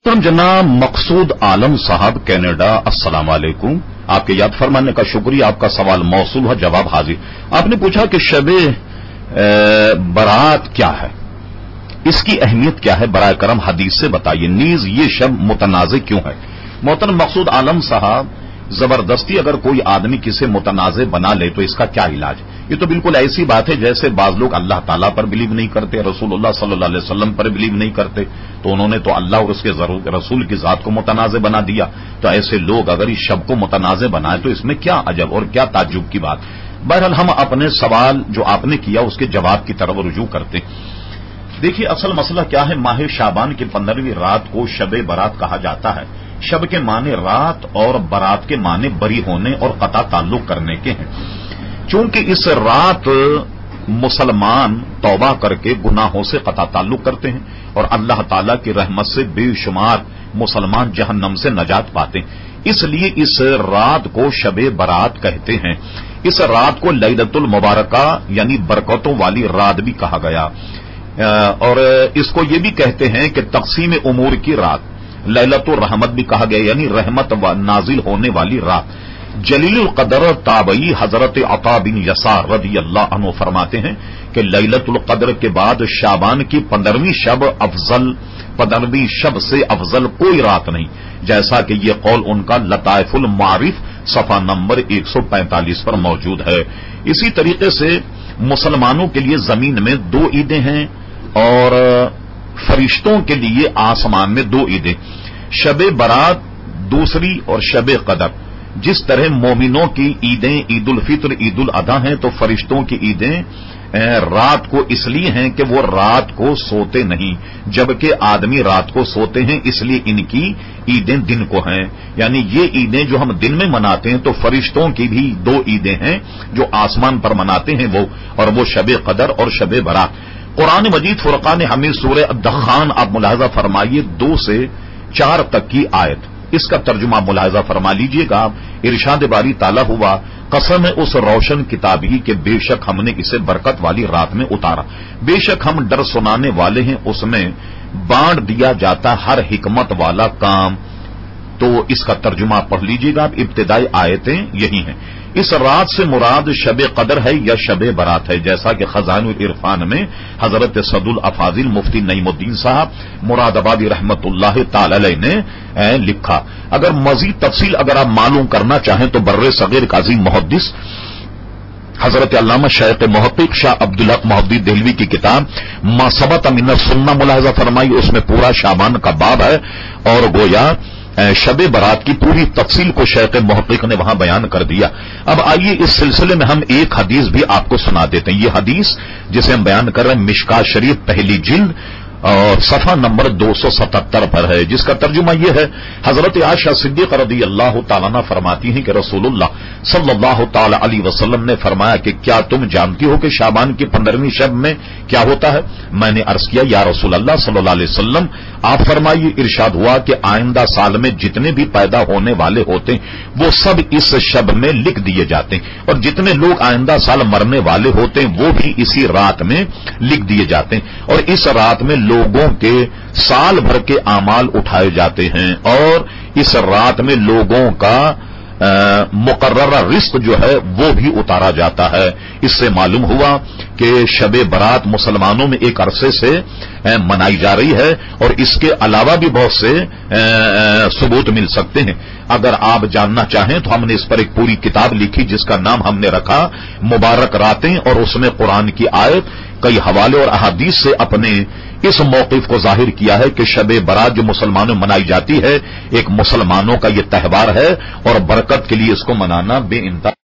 हम जनाब मकसूद आलम साहब कनाडा, अस्सलाम वालेकुम। आपके याद फरमाने का शुक्रिया। आपका सवाल मौसूल है, जवाब हाजिर। आपने पूछा कि शबे बरात क्या है, इसकी अहमियत क्या है, बराए करम हदीस से बताइए। नीज ये शब मुतनाज़े क्यों है। मोहतरम मकसूद आलम साहब, जबरदस्ती अगर कोई आदमी किसे मुतनाज़े बना ले तो इसका क्या इलाज। ये तो बिल्कुल ऐसी बात है जैसे बाज लोग अल्लाह ताला पर बिलीव नहीं करते, रसूलुल्लाह सल्लल्लाहु अलैहि वसल्लम पर बिलीव नहीं करते, तो उन्होंने तो अल्लाह और उसके रसूल की जात को मुतनाज़े बना दिया। तो ऐसे लोग अगर इस शब को मुतनाज़े बनाए तो इसमें क्या अजब और क्या ताज्जुब की बात। बहरहाल हम अपने सवाल जो आपने किया उसके जवाब की तरफ रुजू करते। देखिए, असल मसला क्या है। माह शाबान की 15वीं रात को शब बारात कहा जाता है। शब के माने रात और बारात के माने बरी होने और कता ताल्लुक करने के हैं। चूंकि इस रात मुसलमान तौबा करके गुनाहों से कता ताल्लुक करते हैं और अल्लाह ताला की रहमत से बेशुमार मुसलमान जहन्नम से नजात पाते हैं, इसलिए इस रात को शब बारात कहते हैं। इस रात को लैलतुल मुबारका यानी बरकतों वाली रात भी कहा गया और इसको ये भी कहते हैं कि तक़सीम उमूर की रात, लैलतुल रहमत भी कहा गया यानी रहमत नाजिल होने वाली रात। जलीलुल कदर ताबई हजरत अता बिन यसार रदी अल्लाह अन्हु फरमाते हैं कि लैलतुल कदर के बाद शाबान की 15वीं शब अफजल, 15वीं शब से अफजल कोई रात नहीं, जैसा कि यह कौल उनका लताइफुल मारिफ सफा नंबर 145 पर मौजूद है। इसी तरीके से मुसलमानों के लिए जमीन में 2 ईदें हैं और फरिश्तों के लिए आसमान में 2 ईदें, शब बारात दूसरी और शब कदर। जिस तरह मोमिनों की ईदें ईद उल फित्र ईद उल अधा हैं, तो फरिश्तों की ईदें रात को इसलिए हैं कि वो रात को सोते नहीं, जबकि आदमी रात को सोते हैं, इसलिए इनकी ईदें दिन को हैं। यानी ये ईदें जो हम दिन में मनाते हैं तो फरिश्तों की भी 2 ईदें हैं जो आसमान पर मनाते हैं वो, और वो शब कदर और शब बारात। कुरान मजीद फुरकान हमीद सूरह अद-दखान आप मुलाहजा फरमाइए 2 से 4 तक की आयत, इसका तर्जुमा मुलाहजा फरमा लीजिएगा। इरशाद बारी ताला हुआ, कसम है उस रोशन किताब ही के बेशक हमने इसे बरकत वाली रात में उतारा, बेशक हम डर सुनाने वाले हैं, उसमें बांट दिया जाता हर हिकमत वाला काम। तो इसका तर्जुमा पढ़ लीजिएगा आप, इब्तिदाई आयतें यही हैं। इस रात से मुराद शब कदर है या शब बारात है, जैसा कि खजानुल इरफान में हजरत सदुल अफाजिल मुफ्ती नईमुद्दीन साहब मुरादाबादी रहमतुल्लाह ताला अलैह ने लिखा। अगर मजीद तफसील अगर आप मालूम करना चाहें तो बर्रे सगीर का अजीम मुहद्दिस हजरत अल्लामा शेख मुहक्किक शाह अब्दुल हक मोहद्दी देहलवी की किताब मा सबत मिन सुन्ना मुलाहजा फरमाई, उसमें पूरा शाबान का बाब है और गोया शब बारात की पूरी तफसील को शेख मुहक्किक ने वहां बयान कर दिया। अब आइए इस सिलसिले में हम एक हदीस भी आपको सुना देते हैं। ये हदीस जिसे हम बयान कर रहे हैं मिशकात शरीफ पहली जिल्द और सफा नंबर 277 पर है, जिसका तर्जुमा यह है, हजरत आयशा सिद्दीक़ा रज़ी अल्लाह तआला अन्हा फरमाती हैं कि रसूलुल्लाह सल्लल्लाहु तआला अलैहि वसल्लम ने फरमाया कि क्या तुम जानती हो कि शाबान की 15वीं शब में क्या होता है। मैंने अर्ज किया, या रसूल अल्लाह सल्लल्लाहु अलैहि वसल्लम आप फरमाइए। इरशाद हुआ कि आइंदा साल में जितने भी पैदा होने वाले होते हैं वो सब इस शब में लिख दिए जाते हैं, और जितने लोग आइंदा साल मरने वाले होते हैं वो भी इसी रात में लिख दिए जाते हैं, और इस रात में लोगों के साल भर के आमाल उठाए जाते हैं, और इस रात में लोगों का मुकर्ररा रिस्क जो है वो भी उतारा जाता है। इससे मालूम हुआ कि शब बारात मुसलमानों में एक अरसे से मनाई जा रही है, और इसके अलावा भी बहुत से सबूत मिल सकते हैं। अगर आप जानना चाहें तो हमने इस पर एक पूरी किताब लिखी जिसका नाम हमने रखा मुबारक रातें, और उसमें कुरान की आयत कई हवाले और अहादीस से अपने इस मौक़िफ़ को जाहिर किया है कि शब बारात जो मुसलमानों में मनाई जाती है एक मुसलमानों का यह त्यौहार है और बरकत के लिए इसको मनाना बेइंतहा